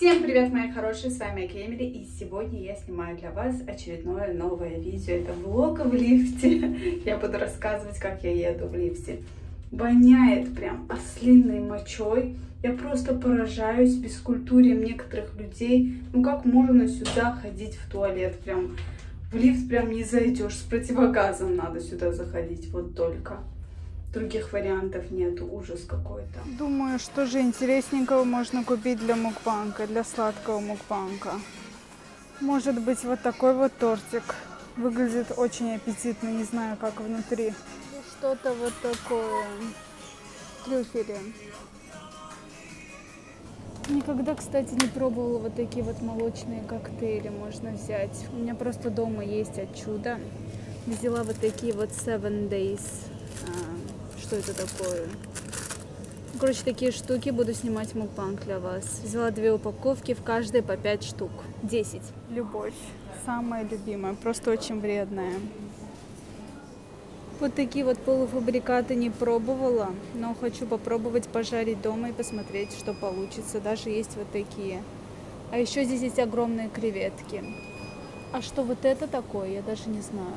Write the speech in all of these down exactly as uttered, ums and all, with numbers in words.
Всем привет, мои хорошие, с вами Акемили, и сегодня я снимаю для вас очередное новое видео. Это влог в лифте. Я буду рассказывать, как я еду в лифте. Воняет прям ослиной мочой. Я просто поражаюсь бескультурием некоторых людей. Ну как можно сюда ходить в туалет? Прям в лифт прям не зайдешь. С противогазом надо сюда заходить, вот только. Других вариантов нету, ужас какой-то. Думаю, что же интересненького можно купить для мукбанга, для сладкого мукбанга. Может быть, вот такой вот тортик. Выглядит очень аппетитно, не знаю, как внутри. Что-то вот такое. Трюфели. Никогда, кстати, не пробовала вот такие вот молочные коктейли можно взять. У меня просто дома есть от чуда. Взяла вот такие вот seven days. Что это такое? Короче, такие штуки буду снимать мукбанг для вас. Взяла две упаковки, в каждой по пять штук. десять. Любовь. Самая любимая. Просто очень вредная. Вот такие вот полуфабрикаты не пробовала, но хочу попробовать пожарить дома и посмотреть, что получится. Даже есть вот такие. А еще здесь есть огромные креветки. А что вот это такое, я даже не знаю.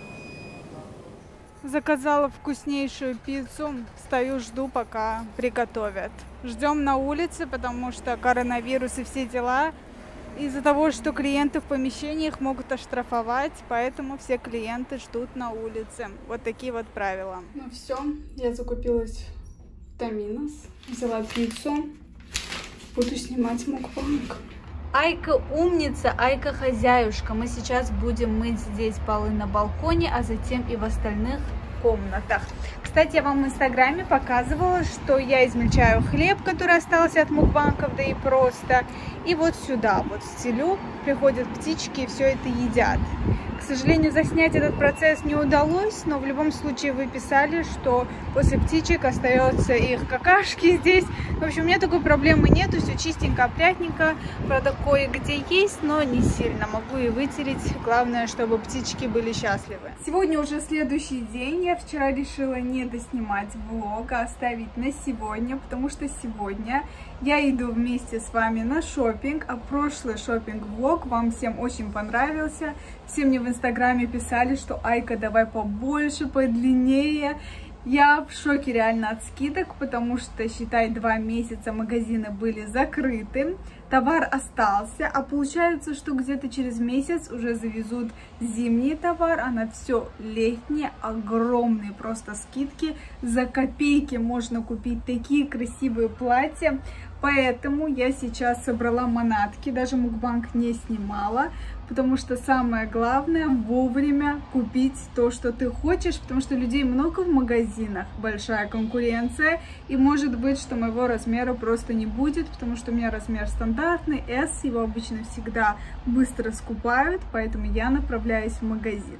Заказала вкуснейшую пиццу. Стою, жду, пока приготовят. Ждем на улице, потому что коронавирус и все дела. Из-за того, что клиенты в помещениях могут оштрафовать, поэтому все клиенты ждут на улице. Вот такие вот правила. Ну все, я закупилась в Доминос, взяла пиццу. Буду снимать мукбанг. Айка умница, Айка хозяюшка. Мы сейчас будем мыть здесь полы на балконе, а затем и в остальных комнатах. Кстати, я вам в инстаграме показывала, что я измельчаю хлеб, который остался от мукбангов, да и просто. И вот сюда вот стелю, приходят птички и все это едят. К сожалению, заснять этот процесс не удалось, но в любом случае вы писали, что после птичек остается их какашки здесь. В общем, у меня такой проблемы нету, все чистенько, опрятненько. Правда, кое-где есть, но не сильно. Могу и вытереть. Главное, чтобы птички были счастливы. Сегодня уже следующий день. Я вчера решила не доснимать влог, а оставить на сегодня, потому что сегодня я иду вместе с вами на шопинг, а прошлый шопинг-влог вам всем очень понравился. Все мне в инстаграме писали, что Айка, давай побольше, подлиннее. Я в шоке реально от скидок, потому что, считай, два месяца магазины были закрыты, товар остался, а получается, что где-то через месяц уже завезут зимний товар, а на все летнее огромные просто скидки. За копейки можно купить такие красивые платья. Поэтому я сейчас собрала манатки, даже мукбанг не снимала, потому что самое главное вовремя купить то, что ты хочешь, потому что людей много в магазинах, большая конкуренция, и может быть, что моего размера просто не будет, потому что у меня размер стандартный, S, его обычно всегда быстро скупают, поэтому я направляюсь в магазин.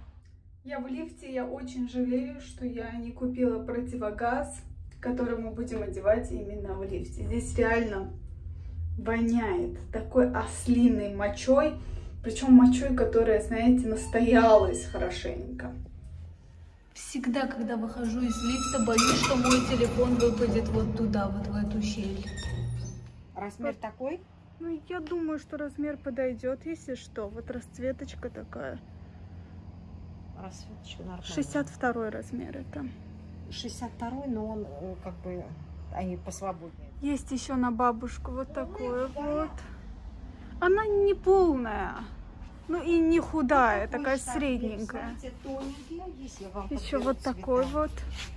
Я в лифте, я очень жалею, что я не купила противогаз, который мы будем одевать именно в лифте. Здесь реально воняет такой ослиной мочой, причем мочой, которая, знаете, настоялась хорошенько. Всегда, когда выхожу из лифта, боюсь, что мой телефон выпадет вот туда, вот в эту щель. Размер вот такой? Ну, я думаю, что размер подойдет, если что. Вот расцветочка такая. Расцветочка нормальная. шестьдесят второй размер это. шестьдесят второй, но он как бы, они посвободнее. Есть еще на бабушку вот такое вот. Она не полная, ну и не худая, ну, такая средненькая. Еще вот такой вот.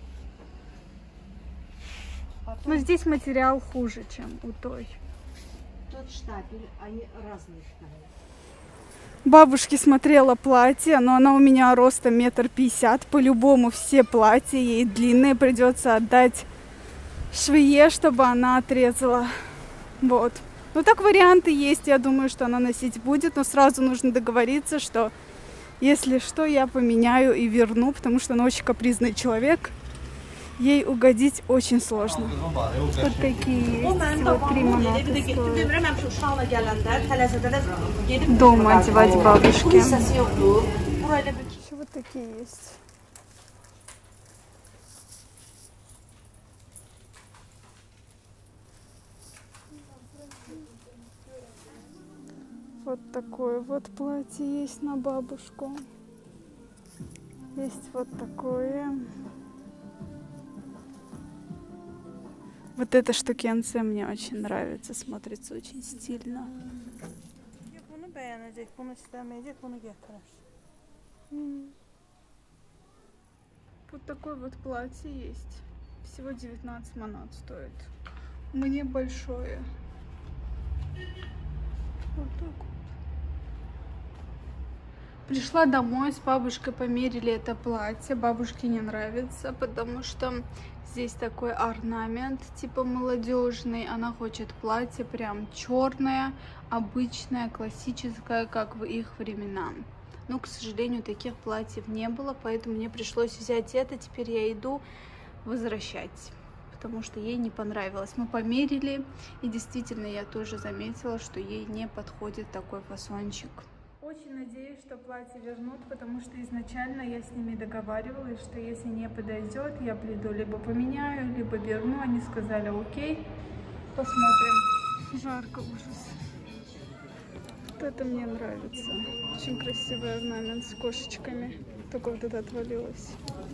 Потом... Но здесь материал хуже, чем у той. Тот штапель, они разные штапели. Бабушке смотрела платье, но она у меня роста метр пятьдесят. По-любому все платья ей длинные придется отдать швее, чтобы она отрезала. Вот. Ну так варианты есть, я думаю, что она носить будет, но сразу нужно договориться, что если что, я поменяю и верну, потому что она очень капризный человек. Ей угодить очень сложно. Вот такие есть. Вот три монаты стоят. Дома одевать бабушке. Еще вот такие есть. Вот такое вот платье есть на бабушку. Есть вот такое. Вот эта штукенция мне очень нравится. Смотрится очень стильно. Вот такое вот платье есть. Всего девятнадцать манат стоит. Мне большое. Вот так вот. Пришла домой, с бабушкой померили это платье. Бабушке не нравится, потому что здесь такой орнамент, типа молодежный. Она хочет платье прям черное, обычное, классическое, как в их времена. Но, к сожалению, таких платьев не было, поэтому мне пришлось взять это. Теперь я иду возвращать, потому что ей не понравилось. Мы померили, и действительно я тоже заметила, что ей не подходит такой фасончик. Очень надеюсь, что платье вернут, потому что изначально я с ними договаривалась, что если не подойдет, я приду, либо поменяю, либо верну. Они сказали окей, посмотрим. Жарко, ужас. Вот это мне нравится. Очень красивый орнамент с кошечками. Только вот это отвалилось.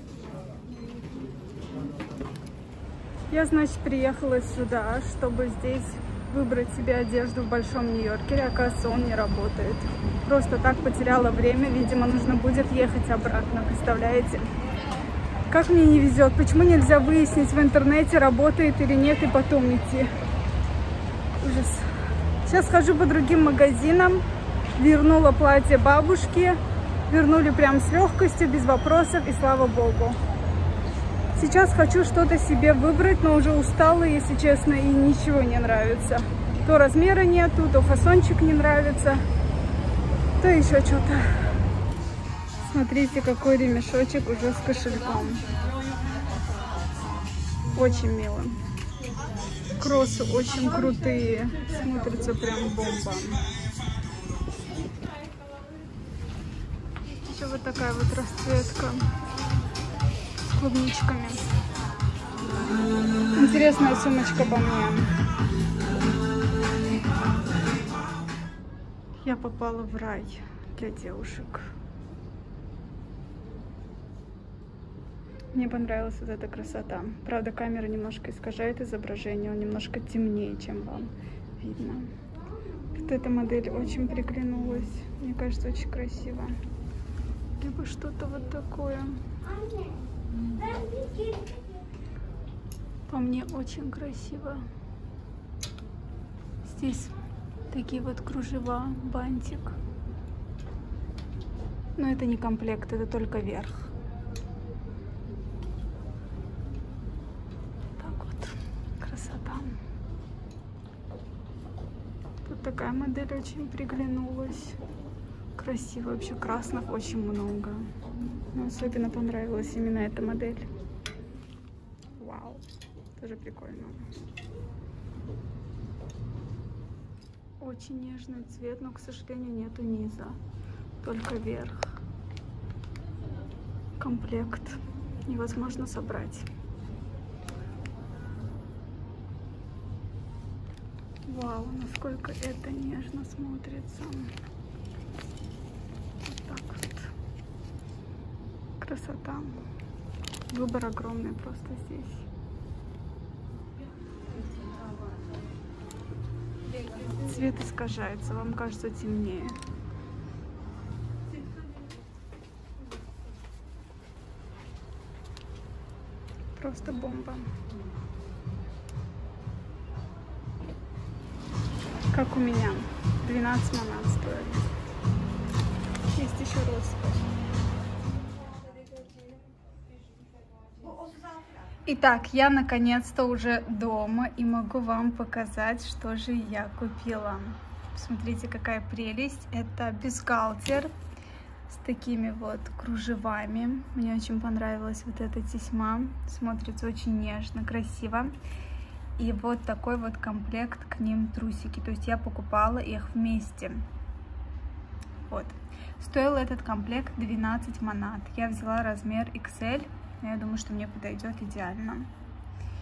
Я, значит, приехала сюда, чтобы здесь выбрать себе одежду в Большом Нью-Йоркере. Оказывается, он не работает. Просто так потеряла время. Видимо, нужно будет ехать обратно. Представляете? Как мне не везет. Почему нельзя выяснить в интернете, работает или нет, и потом идти? Ужас. Сейчас хожу по другим магазинам. Вернула платье бабушке. Вернули прям с легкостью, без вопросов. И слава богу. Сейчас хочу что-то себе выбрать, но уже устала, если честно, и ничего не нравится. То размера нету, то фасончик не нравится, то еще что-то. Смотрите, какой ремешочек уже с кошельком. Очень мило. Кроссы очень крутые, смотрятся прям бомба. Еще вот такая вот расцветка. Клубничками. Интересная сумочка по мне. Я попала в рай для девушек. Мне понравилась вот эта красота. Правда, камера немножко искажает изображение, он немножко темнее, чем вам видно. Вот эта модель очень приглянулась. Мне кажется, очень красиво. Либо что-то вот такое. По мне очень красиво. Здесь такие вот кружева, бантик. Но это не комплект, это только верх. Так вот, красота. Тут такая модель очень приглянулась. Красиво, вообще красных очень много. Но особенно понравилась именно эта модель. Вау, тоже прикольно. Очень нежный цвет, но, к сожалению, нету низа, только верх. Комплект невозможно собрать. Вау, насколько это нежно смотрится. Вот так вот. Красота. Выбор огромный просто здесь. Цвет искажается, вам кажется темнее. Просто бомба. Как у меня. двенадцать манат стоит. Есть еще роскошь. Итак, я наконец-то уже дома и могу вам показать, что же я купила. Смотрите, какая прелесть. Это бюстгальтер с такими вот кружевами. Мне очень понравилась вот эта тесьма. Смотрится очень нежно, красиво. И вот такой вот комплект к ним трусики. То есть я покупала их вместе. Вот. Стоил этот комплект двенадцать манат. Я взяла размер икс эль. Я думаю, что мне подойдет идеально.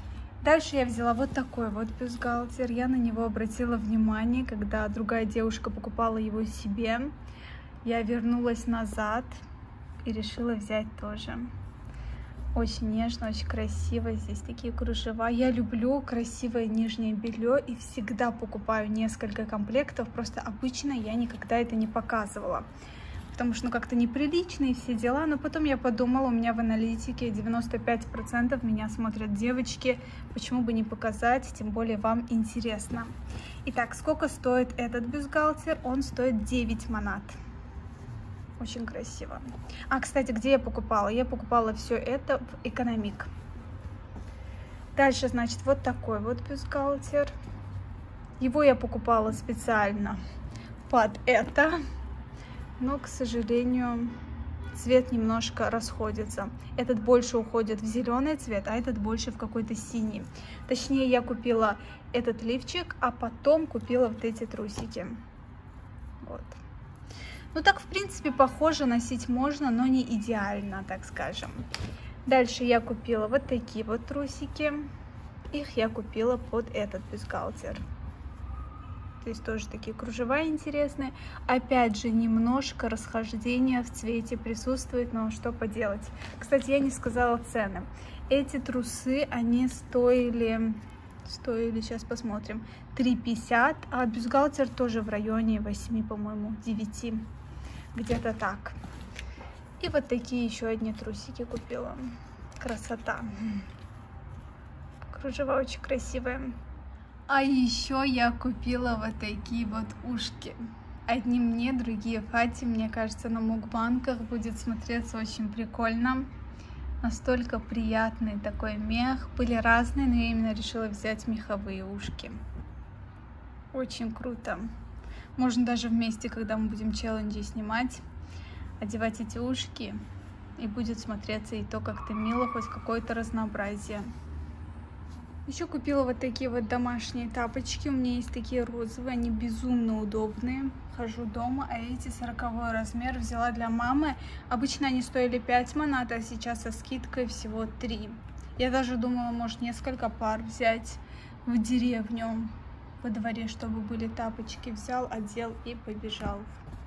Дальше я взяла вот такой вот бюстгальтер. Я на него обратила внимание, когда другая девушка покупала его себе. Я вернулась назад и решила взять тоже. Очень нежно, очень красиво. Здесь такие кружева. Я люблю красивое нижнее белье и всегда покупаю несколько комплектов. Просто обычно я никогда это не показывала, потому что ну как-то неприлично и все дела. Но потом я подумала, у меня в аналитике девяносто пять процентов меня смотрят девочки. Почему бы не показать, тем более вам интересно. Итак, сколько стоит этот бюстгальтер? Он стоит девять манат. Очень красиво. А, кстати, где я покупала? Я покупала все это в Экономик. Дальше, значит, вот такой вот бюстгальтер. Его я покупала специально под это, но, к сожалению, цвет немножко расходится. Этот больше уходит в зеленый цвет, а этот больше в какой-то синий. Точнее, я купила этот лифчик, а потом купила вот эти трусики. Вот. Ну так, в принципе, похоже, носить можно, но не идеально, так скажем. Дальше я купила вот такие вот трусики. Их я купила под этот бюстгальтер. Здесь тоже такие кружева интересные. Опять же, немножко расхождения в цвете присутствует, но что поделать. Кстати, я не сказала цены. Эти трусы, они стоили... Стоили, сейчас посмотрим, три пятьдесят, а бюстгальтер тоже в районе восьми, по-моему, девяти. Где-то так. И вот такие еще одни трусики купила. Красота. Кружева очень красивые. А еще я купила вот такие вот ушки. Одни мне, другие Фате. Мне кажется, на мукбанках будет смотреться очень прикольно. Настолько приятный такой мех. Были разные, но я именно решила взять меховые ушки. Очень круто. Можно даже вместе, когда мы будем челленджи снимать, одевать эти ушки, и будет смотреться и то как-то мило, хоть какое-то разнообразие. Еще купила вот такие вот домашние тапочки. У меня есть такие розовые, они безумно удобные. Хожу дома, а эти сороковой размер взяла для мамы. Обычно они стоили пять манат, а сейчас со скидкой всего три. Я даже думала, может, несколько пар взять в деревню, во дворе, чтобы были тапочки. Взял, одел и побежал.